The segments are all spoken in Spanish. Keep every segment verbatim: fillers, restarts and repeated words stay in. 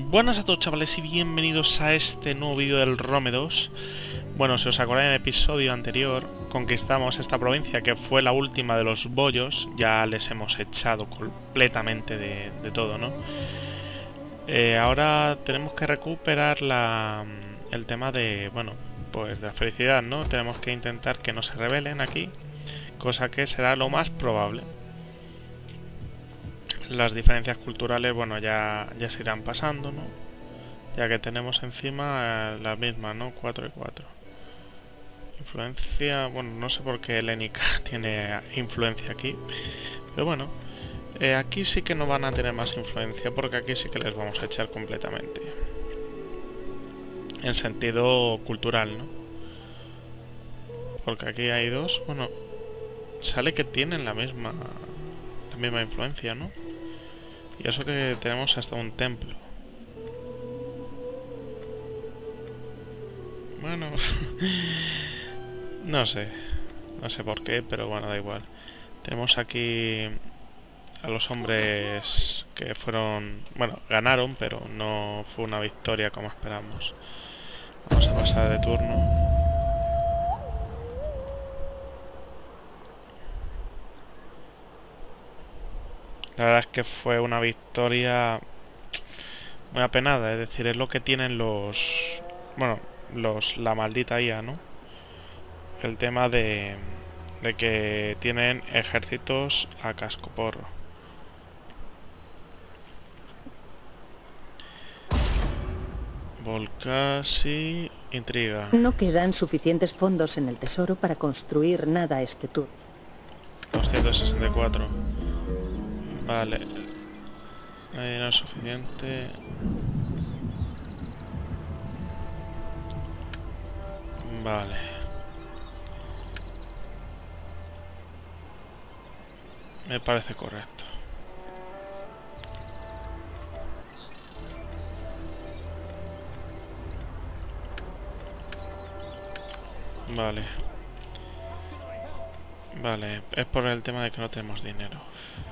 Buenas a todos, chavales, y bienvenidos a este nuevo vídeo del Rome dos. Bueno, si os acordáis, en el episodio anterior conquistamos esta provincia que fue la última de los bollos. Ya les hemos echado completamente de, de todo, ¿no? Eh, ahora tenemos que recuperar la, el tema de, bueno, pues de la felicidad, ¿no? Tenemos que intentar que no se rebelen aquí, cosa que será lo más probable. Las diferencias culturales, bueno, ya, ya se irán pasando, ¿no? Ya que tenemos encima eh, las mismas, ¿no? cuatro y cuatro. Influencia, bueno, no sé por qué Helénica tiene influencia aquí. Pero bueno, eh, aquí sí que no van a tener más influencia, porque aquí sí que les vamos a echar completamente. En sentido cultural, ¿no? Porque aquí hay dos, bueno, sale que tienen la misma, la misma influencia, ¿no? Y eso que tenemos hasta un templo. Bueno, no sé, no sé por qué, pero bueno, da igual. Tenemos aquí a los hombres que fueron, bueno, ganaron, pero no fue una victoria como esperamos. Vamos a pasar de turno. La verdad es que fue una victoria muy apenada, es decir, es lo que tienen los, bueno, los, la maldita I A, ¿no? El tema de, de que tienen ejércitos a cascoporro. Volcasi, intriga. No quedan suficientes fondos en el tesoro para construir nada este tour. doscientos sesenta y cuatro. Vale. Ahí no es suficiente. Vale. Me parece correcto. Vale. Vale, es por el tema de que no tenemos dinero.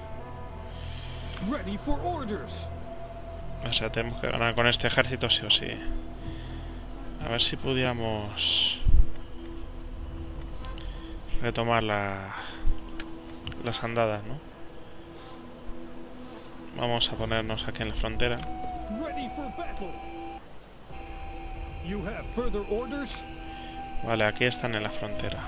O sea, tenemos que ganar con este ejército sí o sí. A ver si pudiéramos retomar la, las andadas, ¿no? Vamos a ponernos aquí en la frontera. Vale, aquí están en la frontera.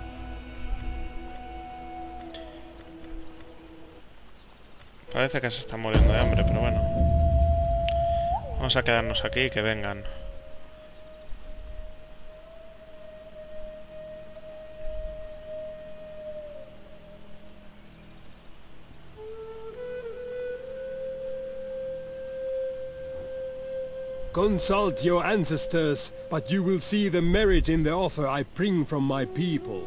Parece que se están muriendo de hambre, pero bueno. Vamos a quedarnos aquí y que vengan. Consult your ancestors, but you will see the merit in the offer I bring from my people.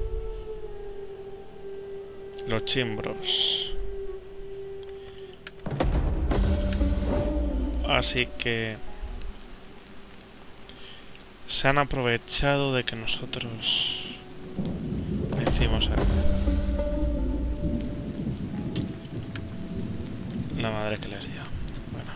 Los chimbros. Así que se han aprovechado de que nosotros decimos aquí. La madre que les dio. Bueno.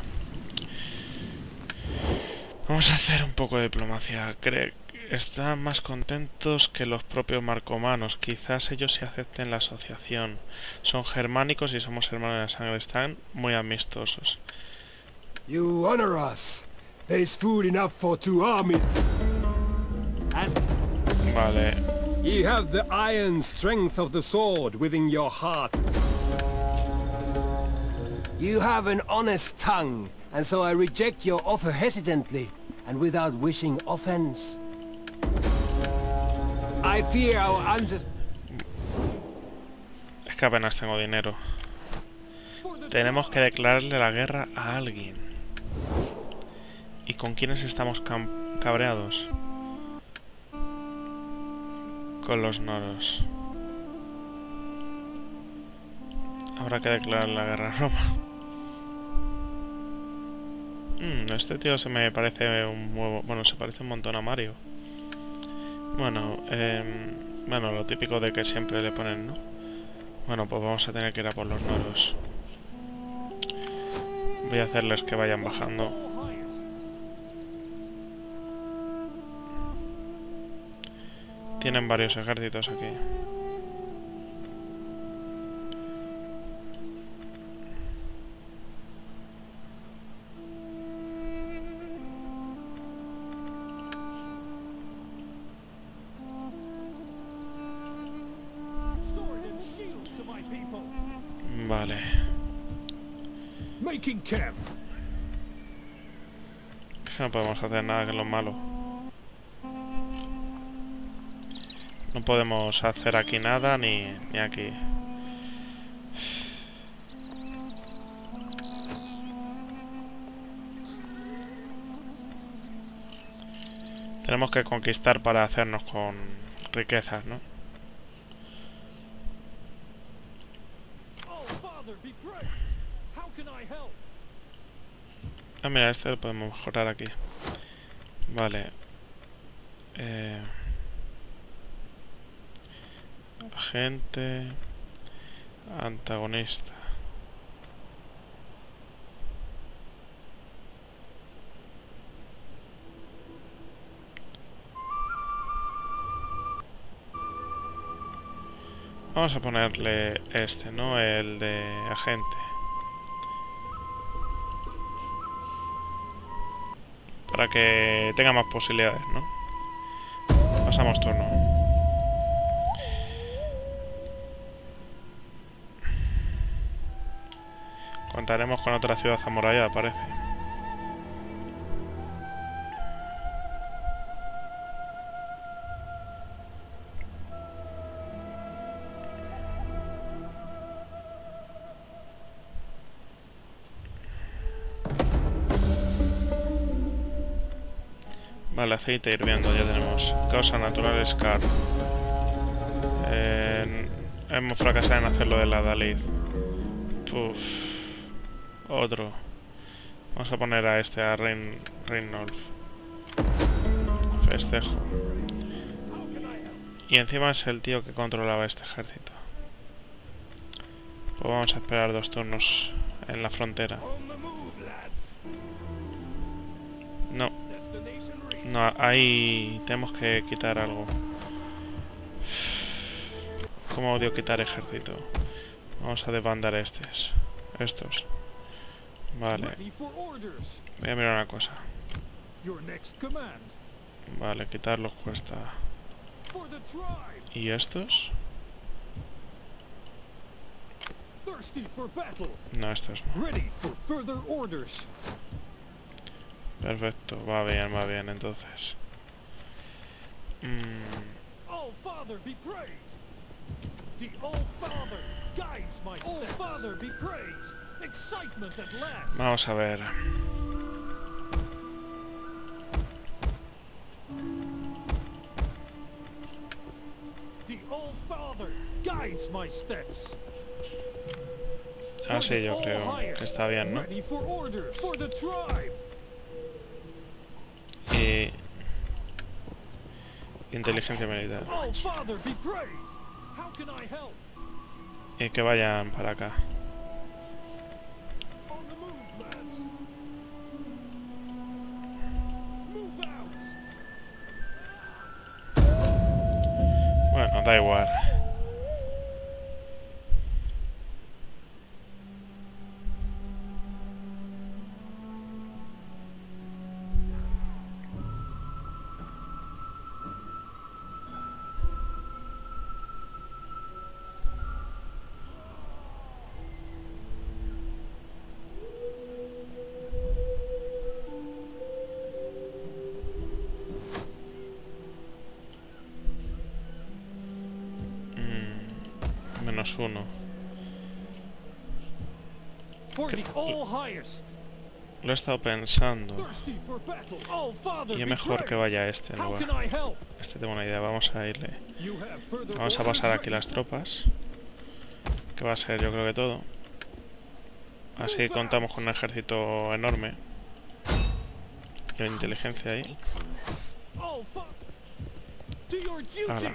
Vamos a hacer un poco de diplomacia. Creo que están más contentos que los propios marcomanos. Quizás ellos se acepten la asociación. Son germánicos y somos hermanos de la sangre. Están muy amistosos. You honor us. There is food enough for two armies. As vale. Ye have the iron strength of the sword within your heart. You have an honest tongue, and so I reject your offer hesitantly, and without wishing offense. I fear our ancestors. Es que apenas tengo dinero. Tenemos que declararle la guerra a alguien. ¿Y con quiénes estamos cabreados? Con los noros. Habrá que declarar la guerra a Roma. Mm, este tío se me parece un nuevo... Bueno, se parece un montón a Mario. Bueno, eh, bueno, lo típico de que siempre le ponen, ¿no? Bueno, pues vamos a tener que ir a por los noros. Voy a hacerles que vayan bajando. Tienen varios ejércitos aquí. Vale. Making camp. No podemos hacer nada, que es lo malo. No podemos hacer aquí nada, ni, ni aquí. Tenemos que conquistar para hacernos con riquezas, ¿no? Ah, mira, este lo podemos mejorar aquí. Vale. Eh... Agente... Antagonista. Vamos a ponerle este, ¿no? El de agente. Para que tenga más posibilidades, ¿no? Pasamos turno. Contaremos con otra ciudad amurallada, parece. Vale, aceite hirviendo, ya tenemos. Causa natural, Scar. Eh, hemos fracasado en hacerlo de la Dalid. Puf. Otro. Vamos a poner a este, a Rein, Reinolf. Festejo. Y encima es el tío que controlaba este ejército. Pues vamos a esperar dos turnos en la frontera. No. No, ahí tenemos que quitar algo. ¿Cómo odio quitar ejército? Vamos a desbandar estos. Estos. Vale. Voy a mirar una cosa. Vale, quitarlos cuesta. ¿Y estos? No, estos no. Perfecto, va bien, va bien, entonces. Mm. Vamos a ver. Ah, sí, yo creo que está bien, ¿no? Y... inteligencia militar. Y que vayan para acá. Bueno, da igual. Menos uno. Lo he estado pensando. Y es mejor que vaya este en lugar. Este tengo una idea. Vamos a irle. Vamos a pasar aquí las tropas. Que va a ser, yo creo que todo. Así contamos con un ejército enorme. Y la inteligencia ahí. Ala.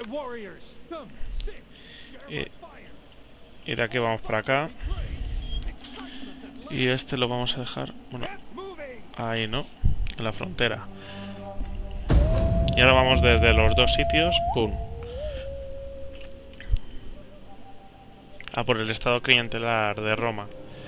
Y, y de aquí vamos para acá. Y este lo vamos a dejar, bueno, ahí no, en la frontera. Y ahora vamos desde los dos sitios, ¡pum!, a por el estado clientelar de Roma.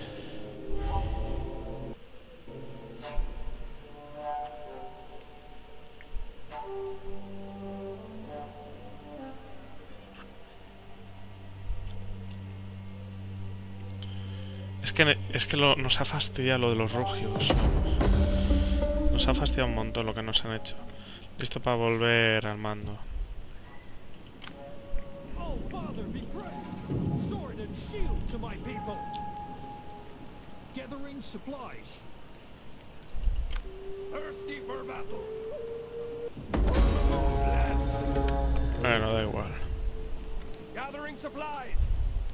Es que, es que lo, nos ha fastidiado lo de los rugios. Nos ha fastidiado un montón lo que nos han hecho. Listo para volver al mando. Oh, Father, be praised. Sword and shield to my people. Gathering supplies. Thirsty for battle. Lads. Bueno, da igual. Gathering supplies.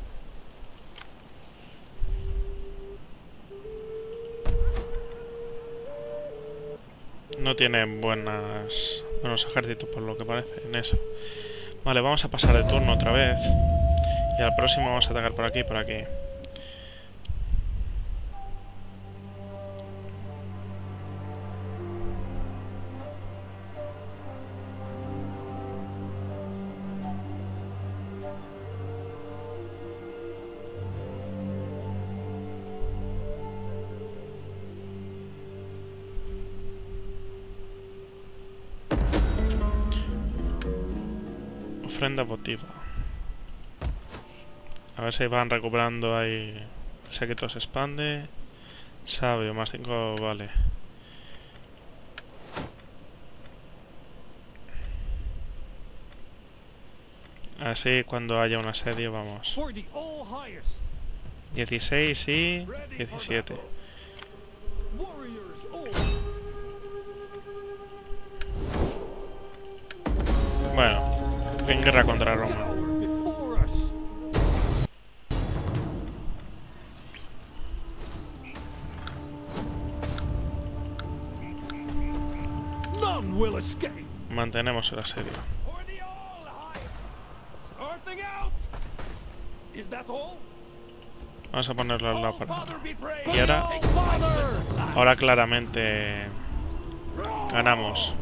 No tienen buenas, buenos ejércitos por lo que parece en eso. Vale, vamos a pasar de turno otra vez. Y al próximo vamos a atacar por aquí y por aquí. Ofrenda votiva. A ver si van recuperando ahí. El séquito se expande. Sabio, más cinco, vale. Así cuando haya un asedio, vamos. For the all highest. dieciséis y diecisiete. Warriors all. Bueno, en guerra contra Roma. Tower before us. None will escape. Mantenemos el asedio. For the all highest. Starting out. Is that all? Vamos a ponerlo al lado Oh, para... Father, be praised. Y ahora, Oh, Father. ahora claramente ganamos.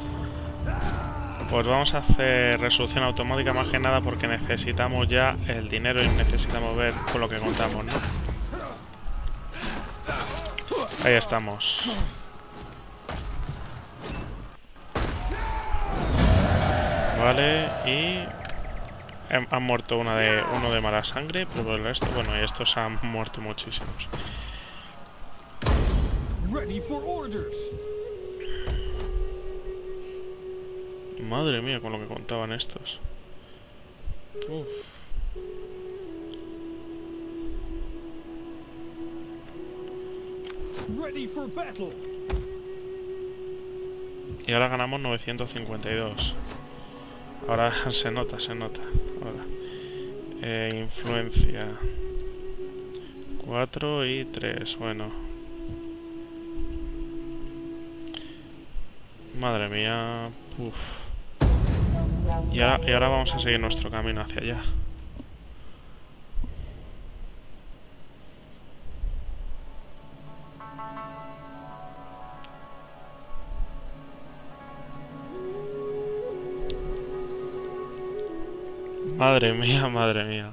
Pues vamos a hacer resolución automática más que nada porque necesitamos ya el dinero y necesitamos ver con lo que contamos, ¿no? Ahí estamos. Vale, y... hem- han muerto una de, uno de mala sangre, pero por el resto, bueno, y estos han muerto muchísimos. Ready for orders. Madre mía, con lo que contaban estos. Uf. Ready for battle. Y ahora ganamos novecientos cincuenta y dos. Ahora se nota, se nota. Ahora. Eh, influencia. cuatro y tres, bueno. Madre mía. Uf. Y ahora, y ahora vamos a seguir nuestro camino hacia allá. Madre mía, madre mía.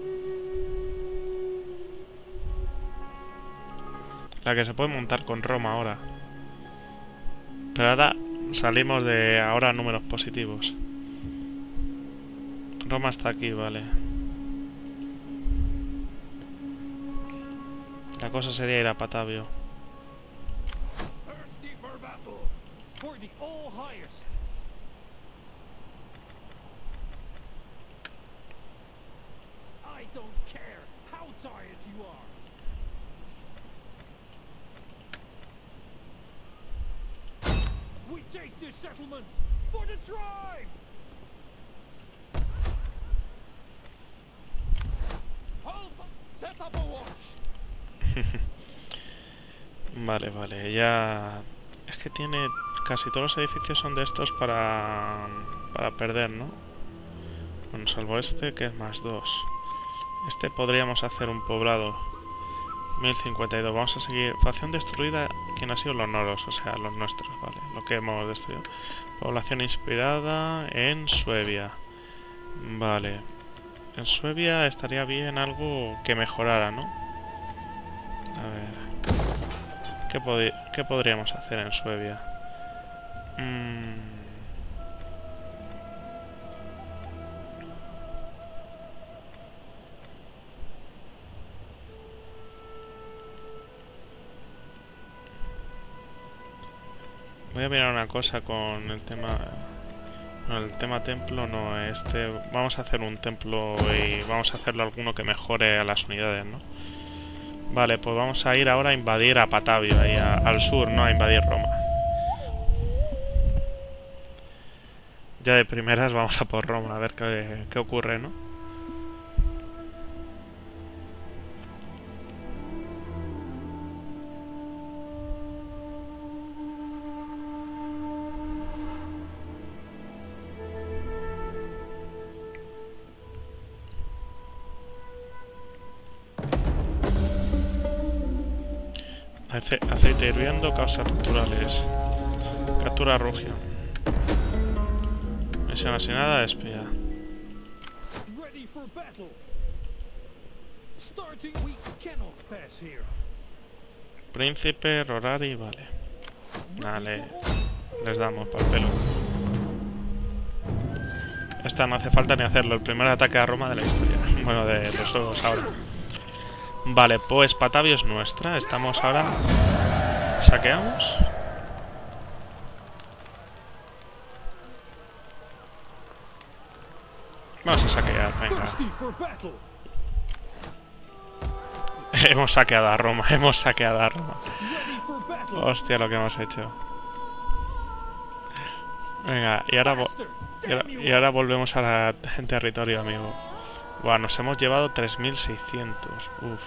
La que se puede montar con Roma ahora. Pero ahora salimos de ahora números positivos. Roma está aquí, vale. La cosa sería ir a Patavio. Thirsty for battle. For the all highest. I don't care how tired you are. We take this settlement for the tribe. Halt! Set up a watch. Vale, vale, ya... Es que tiene... Casi todos los edificios son de estos para... Para perder, ¿no? Bueno, salvo este, que es más dos. Este podríamos hacer un poblado mil cincuenta y dos. Vamos a seguir. Facción destruida. ¿Quién ha sido? Los noros, o sea, los nuestros, vale. Lo que hemos destruido. Población inspirada en Suevia. Vale. En Suevia estaría bien algo que mejorara, ¿no? A ver. ¿Qué, pod ¿qué podríamos hacer en Suevia? Mmm... Voy a mirar una cosa con el tema... No, el tema templo no, este... Vamos a hacer un templo y vamos a hacerlo alguno que mejore a las unidades, ¿no? Vale, pues vamos a ir ahora a invadir a Patavio, ahí a, al sur, no a invadir Roma. Ya de primeras vamos a por Roma, a ver qué, qué ocurre, ¿no? Ace aceite hirviendo, causas naturales. Captura Rugia. Misión asignada, espía. Ready for battle. Starting, we cannot pass here. Príncipe, Rorari, vale. Vale. Les damos por pelo. Esta no hace falta ni hacerlo. El primer ataque a Roma de la historia. Bueno, de los juegos ahora. Vale, pues Patavio es nuestra. Estamos ahora... ¿Saqueamos? Vamos a saquear, venga. Hemos saqueado a Roma, hemos saqueado a Roma. Hostia, lo que hemos hecho. Venga, y ahora, y ahora, y ahora volvemos a la, en territorio, amigo. Buah, nos hemos llevado tres mil seiscientos. Uf.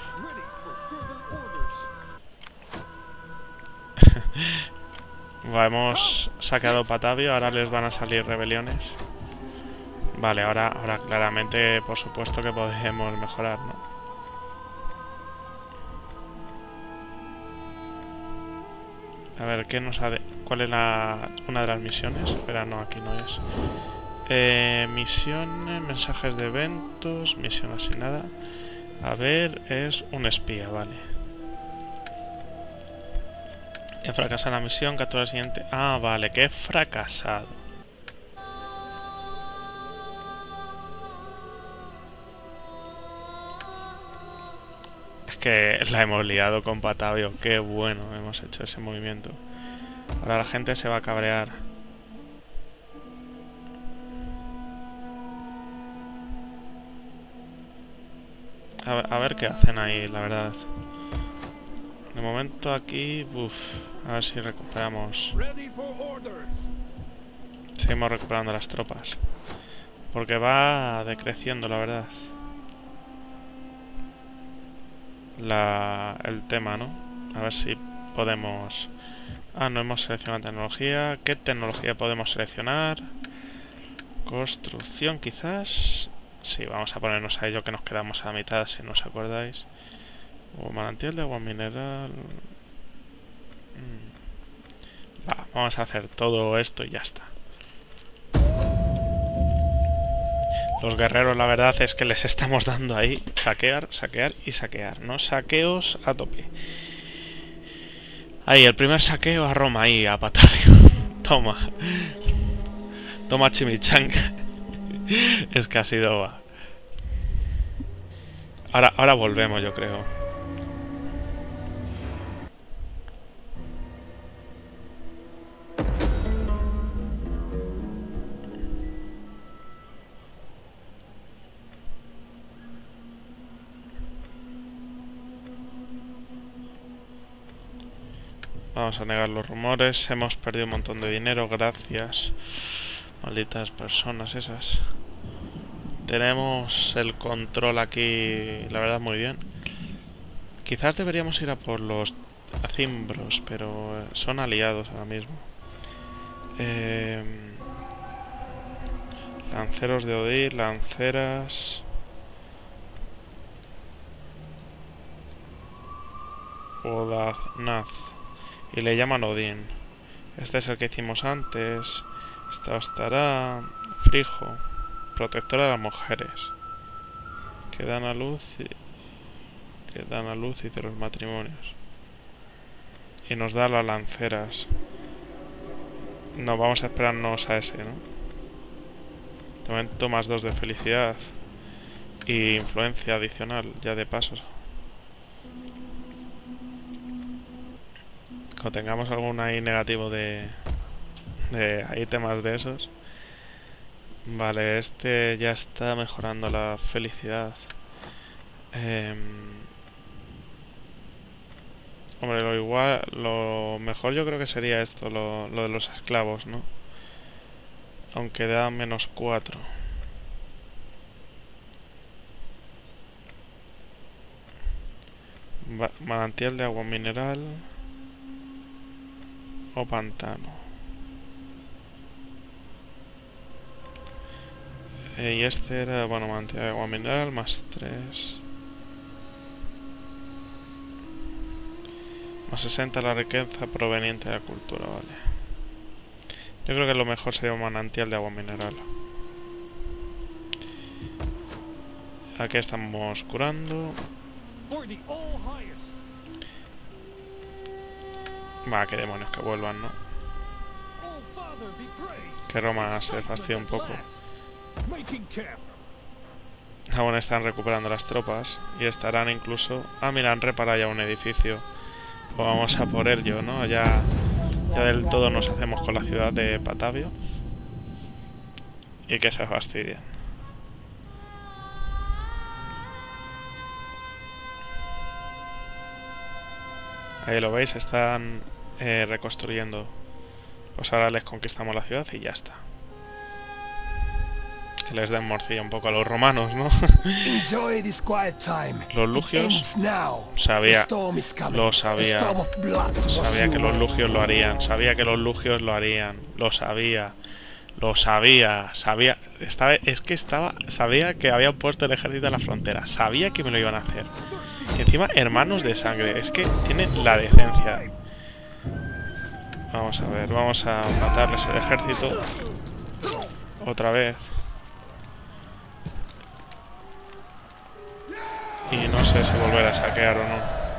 Buah, hemos saqueado Patavio, ahora les van a salir rebeliones. Vale, ahora, ahora claramente, por supuesto que podemos mejorar, ¿no? A ver, ¿qué nos ha de... ¿Cuál es la... una de las misiones? Espera, no, aquí no es. Eh, misiones, mensajes de eventos, misión asignada. A ver, es un espía, vale. He fracasado la misión, captura siguiente. Ah, vale, que he fracasado. Es que la hemos liado con Patavio. Qué bueno hemos hecho ese movimiento. Ahora la gente se va a cabrear. A ver, a ver qué hacen ahí, la verdad. De momento aquí... Uf, a ver si recuperamos... Seguimos recuperando las tropas. Porque va decreciendo, la verdad. La... el tema, ¿no? A ver si podemos... Ah, no hemos seleccionado tecnología. ¿Qué tecnología podemos seleccionar? Construcción, quizás... Sí, vamos a ponernos a ello, que nos quedamos a la mitad, si no os acordáis. O manantial de agua mineral... Mm. Va, vamos a hacer todo esto y ya está. Los guerreros, la verdad es que les estamos dando ahí saquear, saquear y saquear, ¿no? Saqueos a tope. Ahí, el primer saqueo a Roma, ahí, a Patavio. Toma. Toma chimichanga. Es que ha sido... Ahora, ahora volvemos, yo creo. Vamos a negar los rumores. Hemos perdido un montón de dinero, gracias. Malditas personas esas. Tenemos el control aquí, la verdad, muy bien. Quizás deberíamos ir a por los cimbros, pero son aliados ahora mismo. Eh, lanceros de Odir, lanceras... Odaznaz. Y le llaman Odín. Este es el que hicimos antes. Esta estará... Frijo. Protectora de las mujeres. Que dan a luz y... Que dan a luz y de los matrimonios. Y nos da las lanceras. No, vamos a esperarnos a ese, ¿no? De momento más dos de felicidad. Y influencia adicional, ya de paso. Cuando tengamos algún ahí negativo de... De ahí temas de esos. Vale, este ya está mejorando la felicidad. Eh... Hombre, lo igual, lo mejor yo creo que sería esto, lo, lo de los esclavos, ¿no? Aunque da menos cuatro. Manantial de agua mineral o pantano. Eh, y este era, bueno, manantial de agua mineral más tres. Más sesenta la riqueza proveniente de la cultura, vale. Yo creo que lo mejor sería un manantial de agua mineral. Aquí estamos curando. Va, qué demonios que vuelvan, ¿no? Que Roma se fastidia un poco. Aún están recuperando las tropas y estarán incluso... Ah, mira, han reparado ya un edificio. Pues vamos a por ello, ¿no? Ya, ya del todo nos hacemos con la ciudad de Patavio. Y que se fastidien. Ahí lo veis, están eh, reconstruyendo. Pues ahora les conquistamos la ciudad y ya está. Que les den morcilla un poco a los romanos, ¿no? Los lugios sabía, lo sabía, sabía que los lugios lo harían, sabía que los lugios lo harían, lo sabía, lo sabía, sabía, estaba, es que estaba, sabía que habían puesto el ejército en la frontera, sabía que me lo iban a hacer. Y encima hermanos de sangre, es que tienen la decencia. Vamos a ver, vamos a matarles el ejército otra vez. Y no sé si volver a saquear o no.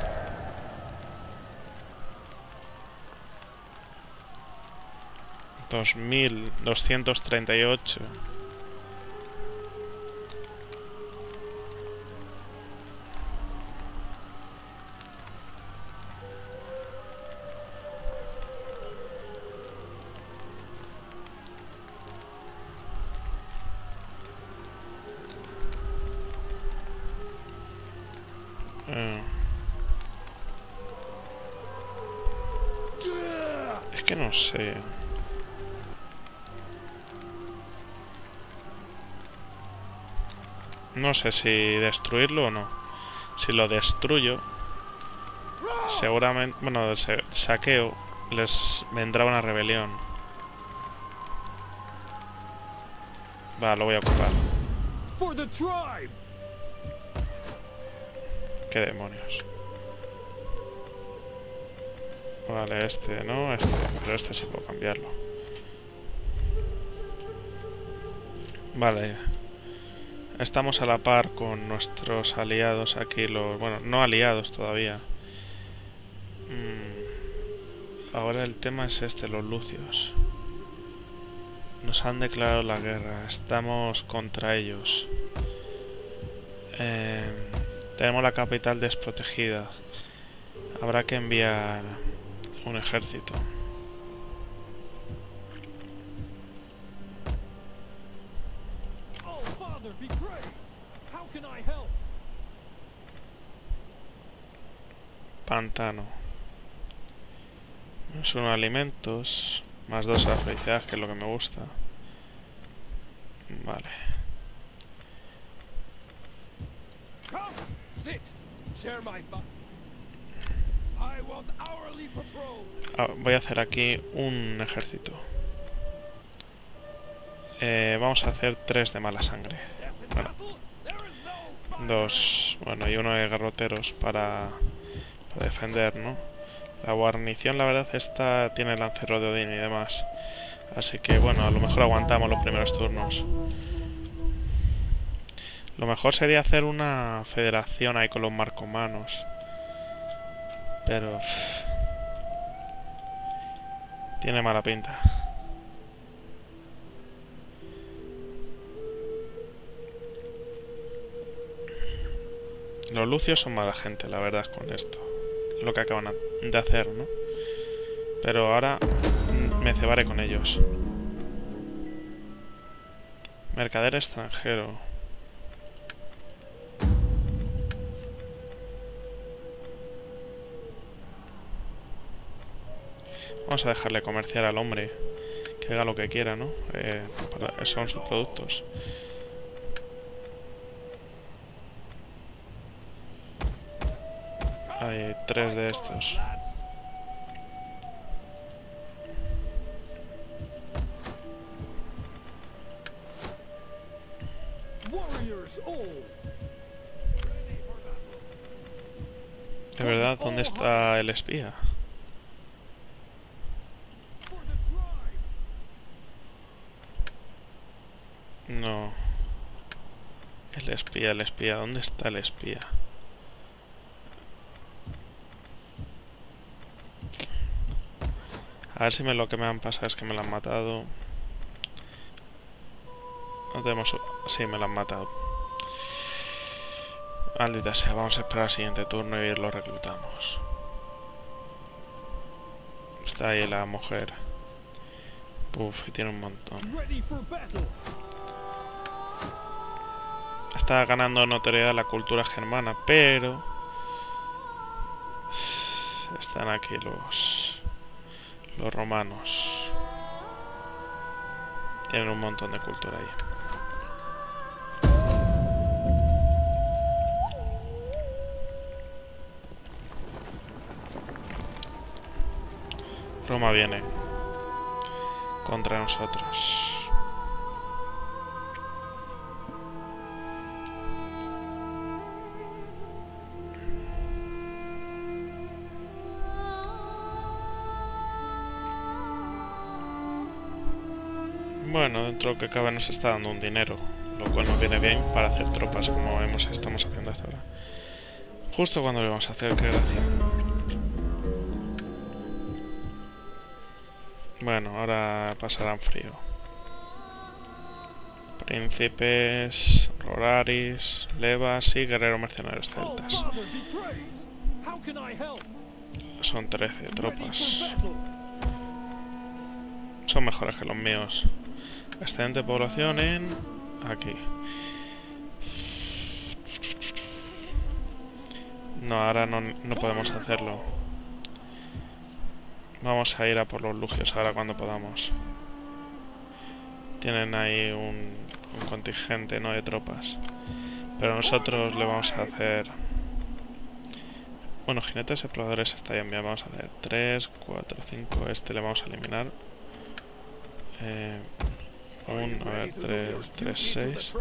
Dos mil doscientos treinta y ocho. Es que no sé. No sé si destruirlo o no. Si lo destruyo, seguramente, bueno, del saqueo les vendrá una rebelión. Va, lo voy a ocupar. ¿Qué demonios? Vale, este no, este, pero este sí puedo cambiarlo. Vale. Estamos a la par con nuestros aliados aquí, los... Bueno, no aliados todavía. Mm. Ahora el tema es este, los lucios. Nos han declarado la guerra, estamos contra ellos. Eh, tenemos la capital desprotegida. Habrá que enviar un ejército. Pantano. Son alimentos. Más dos a la felicidad, que es lo que me gusta. Vale. Ah, voy a hacer aquí un ejército. Eh, vamos a hacer tres de mala sangre. Bueno. Dos. Bueno, y uno de garroteros para... para defender, ¿no? La guarnición, la verdad, esta tiene lancero de Odín y demás. Así que, bueno, a lo mejor aguantamos los primeros turnos. Lo mejor sería hacer una federación ahí con los marcomanos. Pero... tiene mala pinta. Los lucios son mala gente, la verdad, con esto. Lo que acaban de hacer, ¿no? Pero ahora me cebaré con ellos. Mercader extranjero. Vamos a dejarle comerciar al hombre. Que haga lo que quiera, ¿no? Eh, para, son sus productos. Hay tres de estos. De verdad, ¿dónde está el espía? No. El espía, el espía. ¿Dónde está el espía? A ver si me, lo que me han pasado es que me lo han matado. No tenemos... Sí, me lo han matado. Maldita sea, vamos a esperar al siguiente turno y lo reclutamos. Está ahí la mujer. Uf, y tiene un montón. Está ganando notoriedad la cultura germana, pero... están aquí los... los romanos. Tienen un montón de cultura ahí. Roma viene contra nosotros. Bueno, dentro de lo que cabe nos está dando un dinero, lo cual nos viene bien para hacer tropas como hemos, estamos haciendo hasta ahora. Justo cuando lo vamos a hacer, qué gracia. Bueno, ahora pasarán frío. Príncipes, Roraris, Levas y guerreros mercenarios celtas. Son trece tropas. Son mejores que los míos. Excelente población en... aquí. No, ahora no, no podemos hacerlo. Vamos a ir a por los lugios ahora cuando podamos. Tienen ahí un, un contingente, ¿no?, de tropas. Pero nosotros le vamos a hacer... Bueno, jinetes exploradores estarían bien. Vamos a hacer tres, cuatro, cinco. Este le vamos a eliminar. Eh, un, a ver, tres, tres, seis.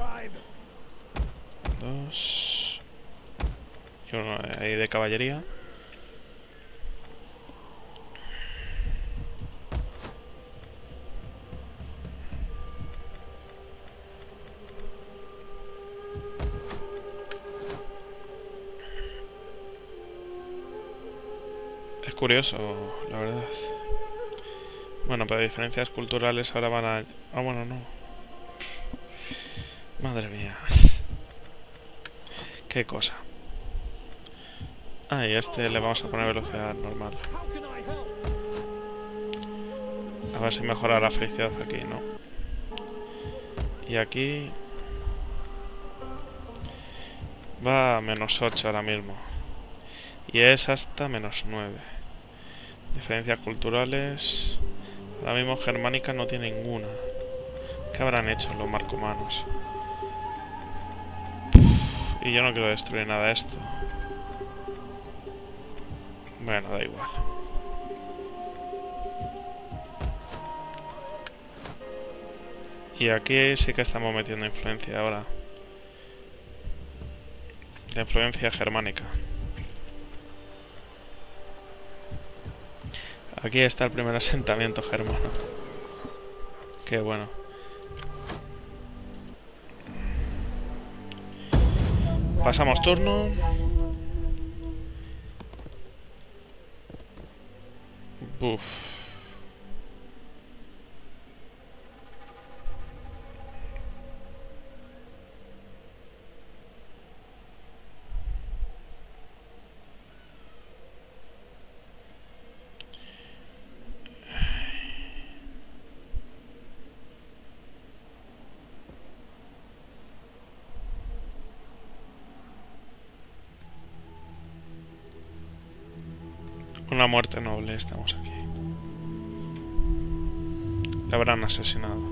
Dos. Y uno ahí de caballería. Es curioso, la verdad. Bueno, pero diferencias culturales ahora van a... Ah, bueno, no. Madre mía. Qué cosa. Ah, y a este le vamos a poner velocidad normal. A ver si mejora la felicidad aquí, ¿no? Y aquí... va a menos ocho ahora mismo. Y es hasta menos nueve. Diferencias culturales... Ahora mismo germánica no tiene ninguna. ¿Qué habrán hecho los marcomanos? Y yo no quiero destruir nada de esto. Bueno, da igual. Y aquí sí que estamos metiendo influencia ahora. De influencia germánica. Aquí está el primer asentamiento germano. Qué bueno. Pasamos turno. Uf. Una muerte noble, estamos aquí. Le habrán asesinado.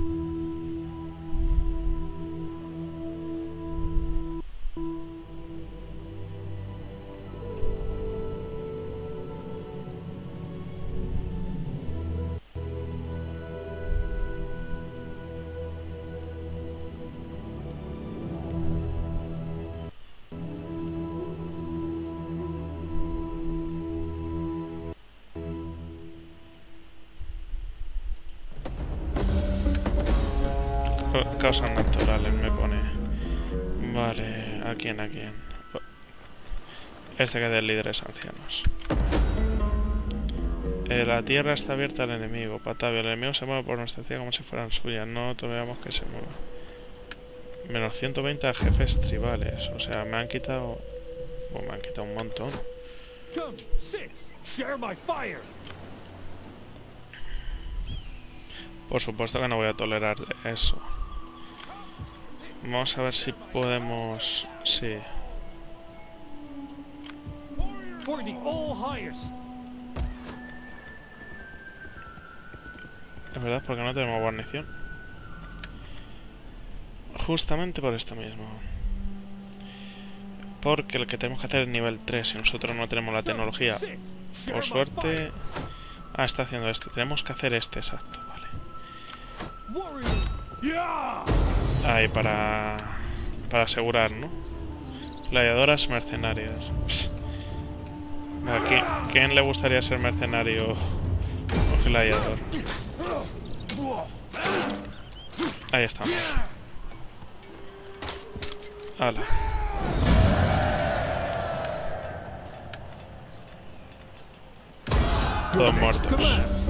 Causas naturales me pone. Vale, ¿a quién? ¿A quién? Este que es de líderes ancianos. Eh, la tierra está abierta al enemigo. Patavio, el enemigo se mueve por nuestra tierra como si fueran suyas. No toleramos que se mueva. Menos ciento veinte a jefes tribales. O sea, me han quitado... Bueno, me han quitado un montón. Come, sit, share my fire. Por supuesto que no voy a tolerar eso. Vamos a ver si podemos... Sí. For the all highest. Es verdad, porque no tenemos guarnición. Justamente por esto mismo. Porque el que tenemos que hacer es nivel tres y nosotros no tenemos la tecnología. Por suerte... Ah, está haciendo este. Tenemos que hacer este, exacto, vale. Ahí, para... Para asegurar, ¿no? Gladiadoras mercenarias. ¿A quién, quién le gustaría ser mercenario o gladiador? Ahí estamos. Hala. Todos muertos.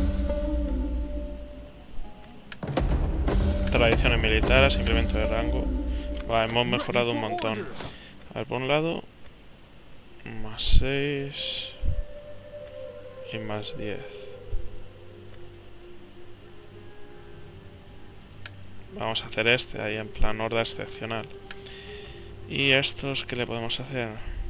Tradiciones militares, incremento de rango. Va, hemos mejorado un montón. A ver, por un lado, más seis y más diez. Vamos a hacer este ahí en plan horda excepcional. ¿Y estos qué le podemos hacer?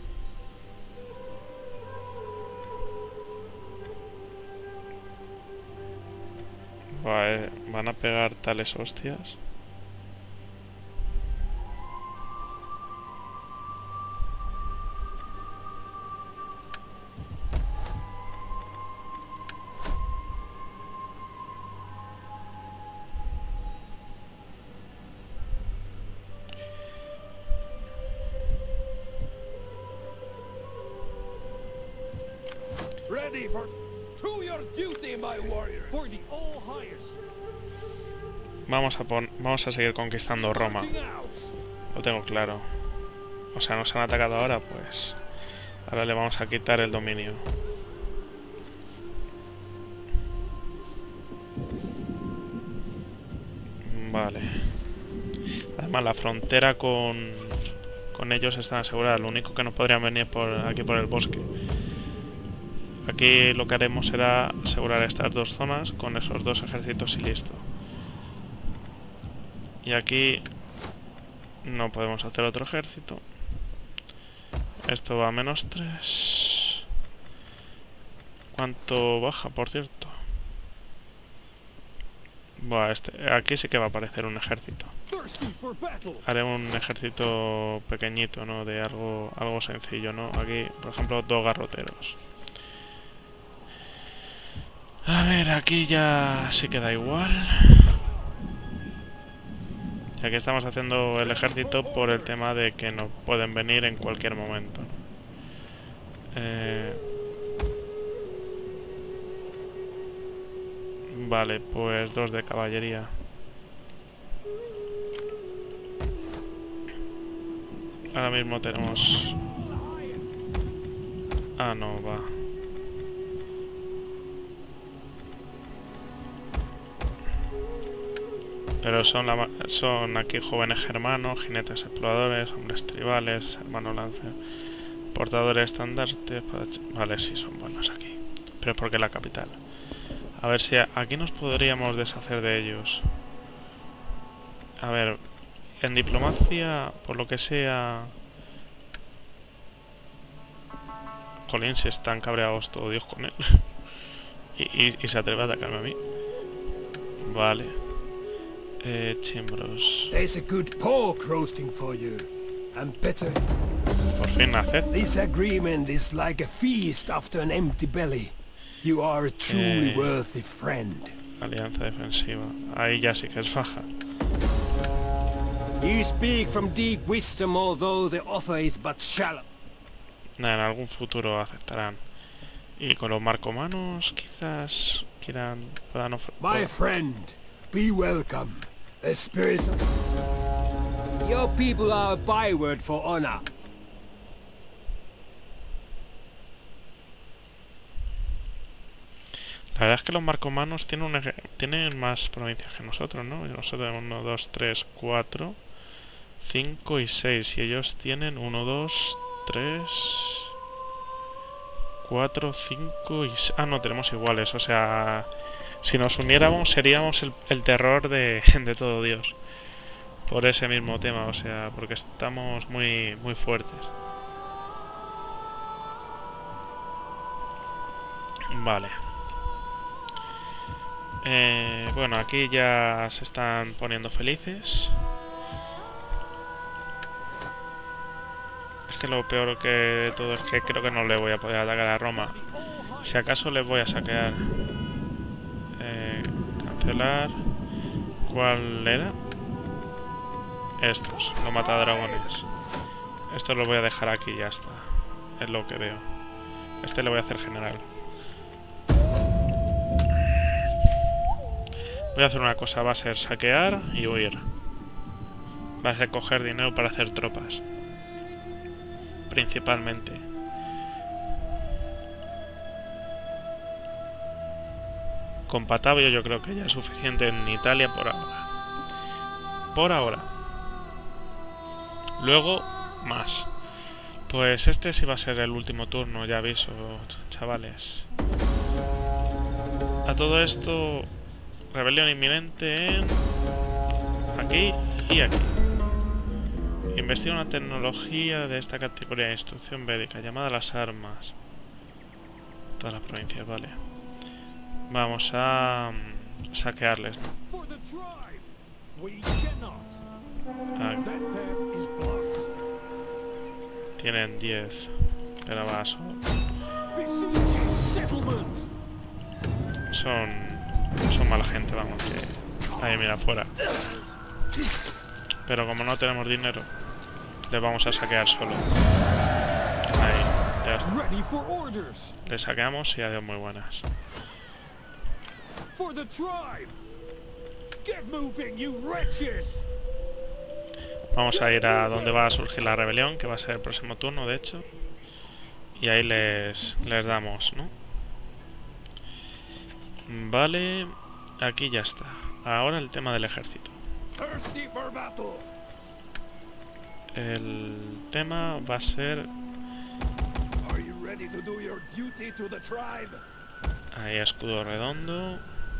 Vale, van a pegar tales hostias. Ready for to your duty, my warriors. For the all highest. Vamos a pon vamos a seguir conquistando Roma. Lo tengo claro. O sea, nos han atacado ahora, pues ahora le vamos a quitar el dominio. Vale. Además la frontera con con ellos está asegurada. Lo único que no podrían venir por aquí por el bosque. Aquí lo que haremos será asegurar estas dos zonas con esos dos ejércitos y listo. Y aquí no podemos hacer otro ejército. Esto va a menos tres. ¿Cuánto baja, por cierto? Buah, este, aquí sí que va a aparecer un ejército. Haré un ejército pequeñito, ¿no? De algo, algo sencillo, ¿no? Aquí, por ejemplo, dos garroteros. A ver, aquí ya sí queda igual. Y aquí estamos haciendo el ejército por el tema de que nos pueden venir en cualquier momento. Eh... Vale, pues dos de caballería. Ahora mismo tenemos... Ah, no, va. Pero son, la, son aquí jóvenes germanos, jinetes exploradores, hombres tribales, hermanos lancer, portadores estandartes... Vale, sí, son buenos aquí. Pero es porque es la capital. A ver si aquí nos podríamos deshacer de ellos. A ver, en diplomacia, por lo que sea... Jolín, si están cabreados todo Dios con él. y, y, y se atreve a atacarme a mí. Vale. Eh, Chimbros. There's a good pork roasting for you. And better. Por fin nace. This agreement is like a feast after an empty belly. You are a truly Eh, worthy friend. Alianza defensiva. Ahí ya sí que es baja. You speak from deep wisdom, although the offer is but shallow. Nada, en algún futuro aceptarán. Y con los marcomanos quizás quieran... puedan My friend, be welcome. The spirits of... Your people are a byword for honor. La verdad es que los marcomanos tienen, un eje- tienen más provincias que nosotros, ¿no? Nosotros tenemos uno, dos, tres, cuatro, cinco y seis. Y ellos tienen uno, dos, tres, cuatro, cinco y... Ah, no, tenemos iguales. O sea, si nos uniéramos seríamos el, el terror de, de todo Dios. Por ese mismo tema, o sea, porque estamos muy, muy fuertes. Vale. Eh, bueno, aquí ya se están poniendo felices. Es que lo peor que de todo es que creo que no le voy a poder atacar a Roma. Si acaso les voy a saquear. Eh, cancelar. ¿Cuál era? Estos, los matadragones. Estos los voy a dejar aquí y ya está. Es lo que veo. Este le voy a hacer general. Voy a hacer una cosa, va a ser saquear y huir. Va a ser coger dinero para hacer tropas. Principalmente. Con Patavio yo creo que ya es suficiente en Italia por ahora. Por ahora. Luego, más. Pues este sí va a ser el último turno, ya aviso, chavales. A todo esto... Rebelión inminente en... aquí y aquí. Investiga una tecnología de esta categoría de instrucción védica llamada las armas. Todas las provincias, vale. Vamos a... Um, saquearles, ¿no? For the tribe. We cannot. Aquí. That path is blocked. Tienen diez. Pero va, son... Besieging settlement. Son... Son mala gente, vamos, que... Ahí, mira, fuera. Pero como no tenemos dinero, le vamos a saquear solo. Ahí, ya está. Ready for orders. Le saqueamos y adiós muy buenas. For the tribe. Get moving, you wretches. Vamos a ir a donde va a surgir la rebelión, que va a ser el próximo turno, de hecho. Y ahí les, les damos, ¿no? Vale, aquí ya está. Ahora el tema del ejército. Thirsty for battle. El tema va a ser... Are you ready to do your duty to the tribe? Ahí, escudo redondo.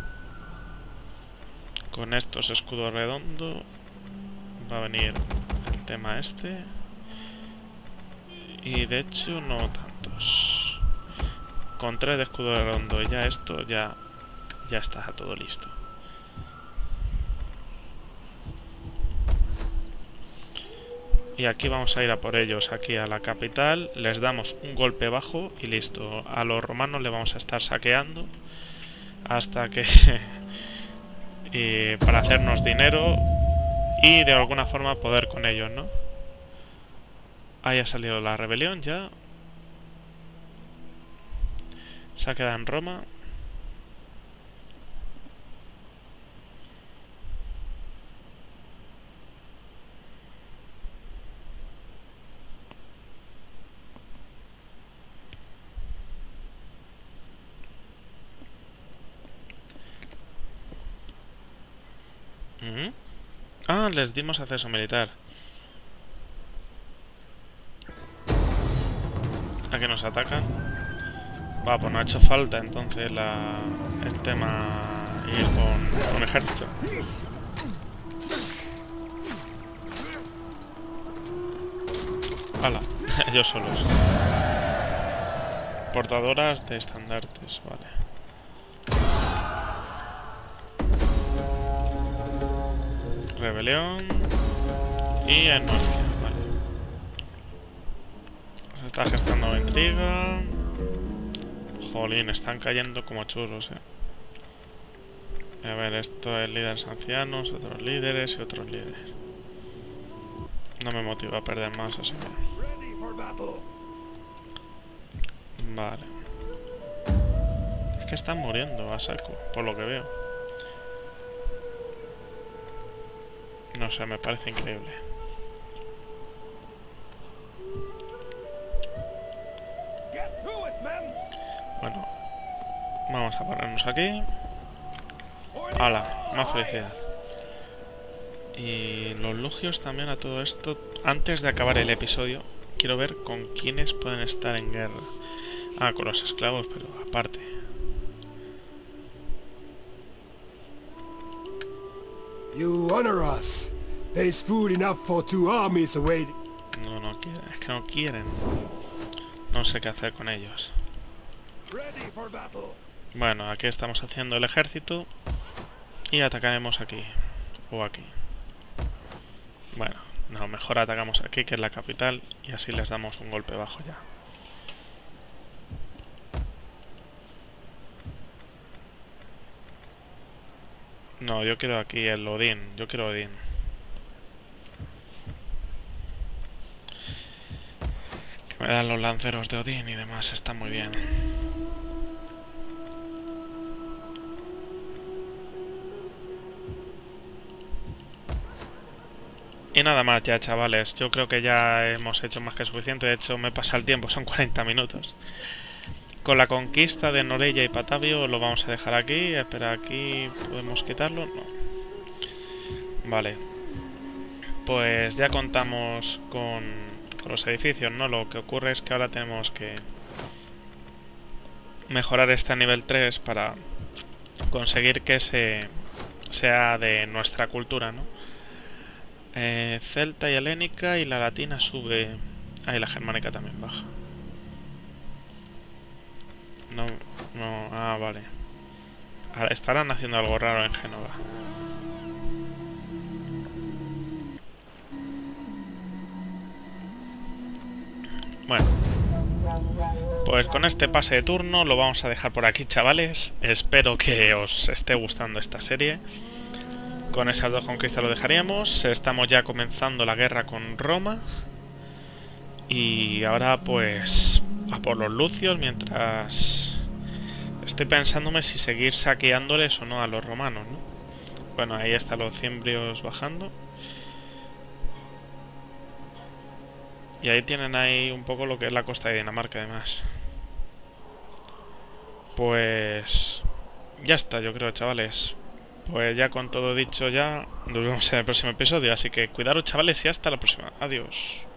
Con estos escudo redondo va a venir el tema este. Y de hecho no tantos. Con tres de escudo redondo ya esto ya... Ya está todo listo. Y aquí vamos a ir a por ellos, aquí a la capital. Les damos un golpe bajo y listo. A los romanos le vamos a estar saqueando hasta que... y para hacernos dinero y de alguna forma poder con ellos, ¿no? Ahí ha salido la rebelión ya. Se ha quedado en Roma. ¿Mm? Ah, les dimos acceso militar. ¿A que nos atacan? Va, pues no ha hecho falta entonces la... el tema ir con, con ejército. ¡Hala! Ellos solos. Portadoras de estandartes, vale. Rebelión y anarquía, vale. Se está gestando intriga. Jolín, están cayendo como churros, eh. A ver, esto es líderes ancianos, otros líderes y otros líderes. No me motiva a perder más, así que... Vale. Es que están muriendo a saco, por lo que veo. No sé, me parece increíble. Bueno, vamos a ponernos aquí. ¡Hala! Más felicidad. Y los lugios también a todo esto. Antes de acabar el episodio, quiero ver con quiénes pueden estar en guerra. Ah, con los esclavos, pero aparte. You honor us. There is food enough for two armies awaiting. No, no quieren, es que no quieren. No sé qué hacer con ellos. Bueno, aquí estamos haciendo el ejército y atacaremos aquí o aquí. Bueno, no, mejor atacamos aquí, que es la capital, y así les damos un golpe bajo ya. No, yo quiero aquí el Odín, yo quiero Odín. Que me dan los lanceros de Odín y demás, está muy bien. Y nada más ya, chavales, yo creo que ya hemos hecho más que suficiente. De hecho me pasa el tiempo, son cuarenta minutos. Con la conquista de Norella y Patavio lo vamos a dejar aquí. Espera, aquí podemos quitarlo, no. Vale. Pues ya contamos con, con los edificios, ¿no? Lo que ocurre es que ahora tenemos que mejorar este a nivel tres para conseguir que se sea de nuestra cultura, ¿no? Eh, celta y helénica, y la latina sube. Ah, y la germánica también baja. No, no, ah, vale. Ahora estarán haciendo algo raro en Génova. Bueno, pues con este pase de turno lo vamos a dejar por aquí, chavales. Espero que os esté gustando esta serie. Con esas dos conquistas lo dejaríamos. Estamos ya comenzando la guerra con Roma. Y ahora pues a por los lucios, mientras estoy pensándome si seguir saqueándoles o no a los romanos, ¿no? Bueno, ahí están los cimbrios bajando. Y ahí tienen ahí un poco lo que es la costa de Dinamarca, además. Pues ya está, yo creo, chavales. Pues ya con todo dicho ya, nos vemos en el próximo episodio. Así que cuidaros, chavales, y hasta la próxima. Adiós.